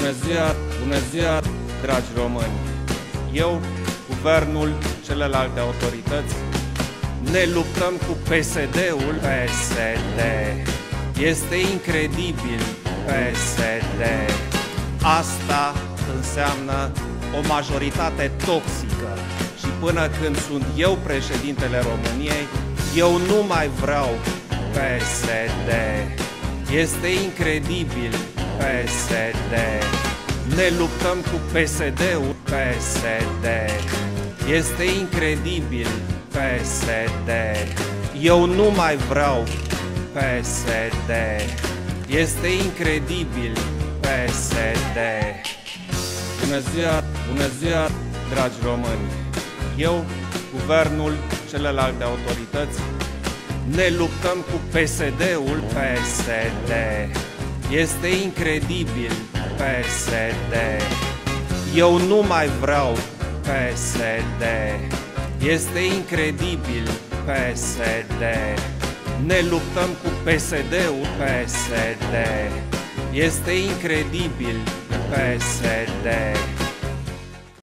Bună ziua, dragi români! Eu, guvernul, celelalte autorități, ne luptăm cu PSD-ul. PSD. Este incredibil, PSD. Asta înseamnă o majoritate toxică. Și până când sunt eu președintele României, eu nu mai vreau PSD. Este incredibil, PSD. Ne luptăm cu PSD-ul, PSD. Este incredibil, PSD. Eu nu mai vreau PSD. Este incredibil, PSD. Bună ziua, dragi români! Eu, guvernul, celelalte autorități, ne luptăm cu PSD-ul, PSD. Este incredibil, PSD. Eu nu mai vreau PSD. Este incredibil, PSD. Ne luptăm cu PSD-ul, PSD. Este incredibil, PSD.